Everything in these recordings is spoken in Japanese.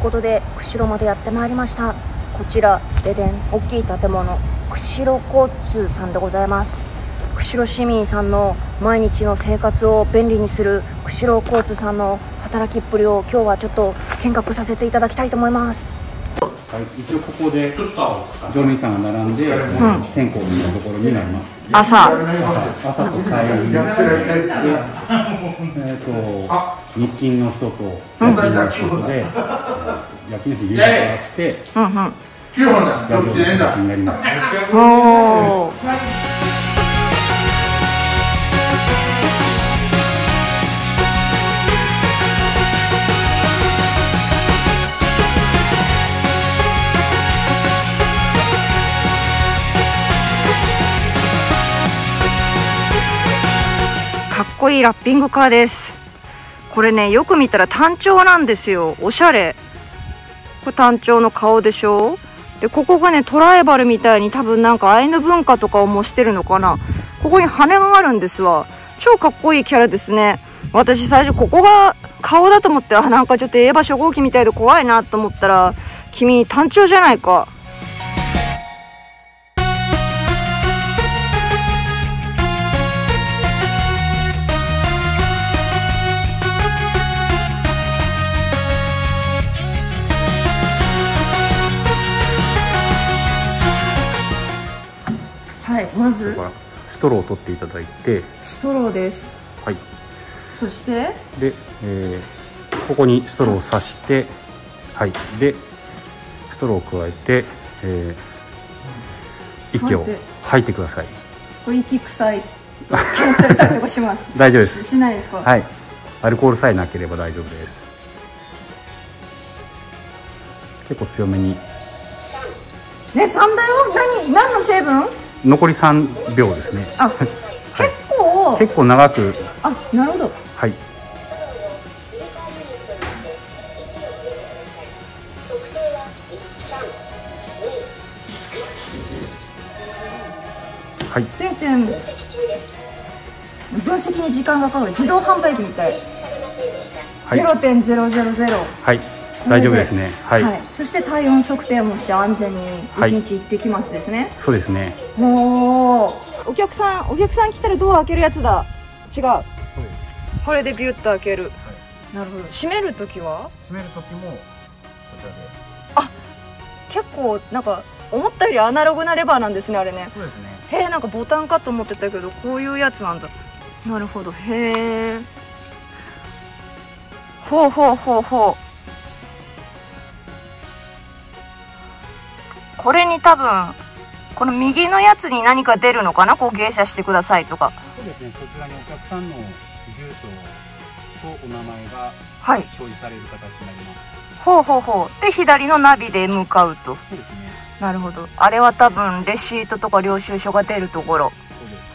ことで釧路までやってまいりました。こちらででん、大きい建物、釧路交通さんでございます。釧路市民さんの毎日の生活を便利にする釧路交通さんの働きっぷりを今日はちょっと見学させていただきたいと思います。 はい、一応ここで乗務員さんが並んで、点呼のところになります。 朝と帰りで、日勤の人と夜勤の人で、夜勤の人夕方が来て、夜勤になります。 かっこいいラッピングカーです。これね、よく見たらタンチョウなんですよ。おしゃれ。これタンチョウの顔でしょ。で、ここがね、トライバルみたいに多分なんかアイヌ文化とかを模してるのかな。ここに羽があるんですわ。超かっこいいキャラですね。私最初ここが顔だと思って、なんかちょっとエヴァ初号機みたいで怖いなと思ったら、君タンチョウじゃないか。はい、まずストローを取っていただいて、 ストローです。 はい。 そしてで、ここにストローを刺して、はい。で、ストローを加えて、息を吐いてください。 これ息臭い。検査されたりとかします。 大丈夫です。 しないですか。 はい。アルコールさえなければ大丈夫です。結構強めに。 ね、3だよ。何の成分？ 残り3秒ですね。 あ、結構長く。 あ、なるほど。 はい。はい。 分析に時間がかかる自動販売機みたい。0.000。 はい。大丈夫ですね。はい。 そして体温測定もして安全に1日行ってきますですね。 そうですね。 お客さん来たらドア開けるやつだ。違う。 そうです。 これでビュッと開ける。なるほど。閉めるときは？ 閉めるときもこちらで。 あ、結構なんか思ったよりアナログなレバーなんですね、あれね。 そうですね。 へえ、なんかボタンかと思ってたけどこういうやつなんだ。なるほど。へえ。ほう。これに多分この右のやつに何か出るのかな。こう芸者してくださいとか。 そうですね。そちらにお客さんの住所とお名前が表示される形になります。 ほう。で左のナビで向かうと。 そうですね。 なるほど。あれは多分レシートとか領収書が出るところ。 そうです。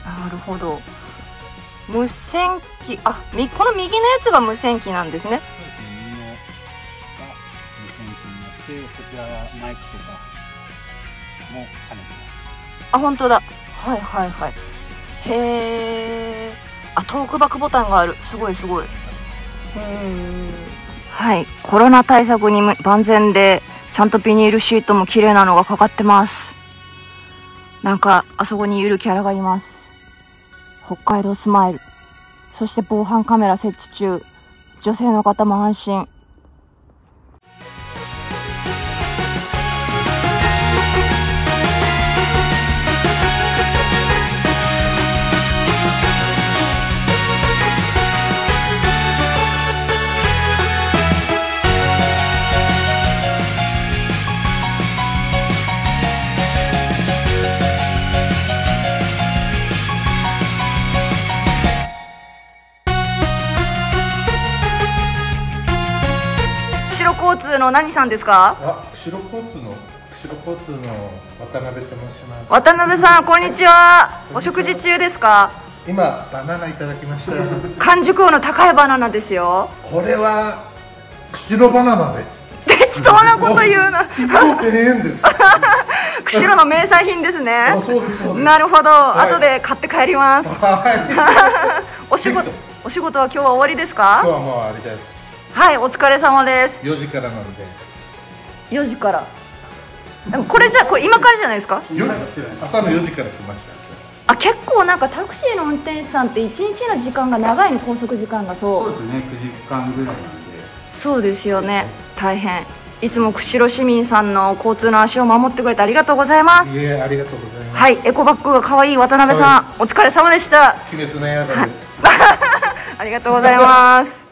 なるほど。無線機、この右のやつが無線機なんですね。 そうですね。右のが無線機になって、こちらはマイクとかも兼ねてます。 あ、本当だ。はい。へえ。あ、トークバックボタンがある。すごい。へえ。はい。コロナ対策に万全で、ちゃんとビニールシートも綺麗なのがかかってます。なんか、あそこにいるキャラがいます。北海道スマイル。そして防犯カメラ設置中。女性の方も安心。交通の何さんですか？ 釧路交通の渡辺と申します。 渡辺さん、こんにちは。お食事中ですか？ 今バナナいただきました。 完熟度の高いバナナですよ。 これは釧路バナナです。 適当なこと言うな。 100円です。 釧路の名産品ですね。 あ、そうです。 なるほど、後で買って帰ります。お仕事は今日は終わりですか？ 今日はもう終わりです。 はい、お疲れ様です。 4時からなので。 4時から。でもこれ今からじゃないですか？ 朝の4時から来ました。 あ、結構なんかタクシーの運転手さんって1日の時間が長いの、拘束時間が。 そうですね、9時間ぐらいなんで。 そうですよね、大変。いつも釧路市民さんの交通の足を守ってくれてありがとうございます。 いえ、ありがとうございます。 はい、エコバッグが可愛い渡辺さん、お疲れ様でした。 鬼滅の刃です。 ありがとうございます。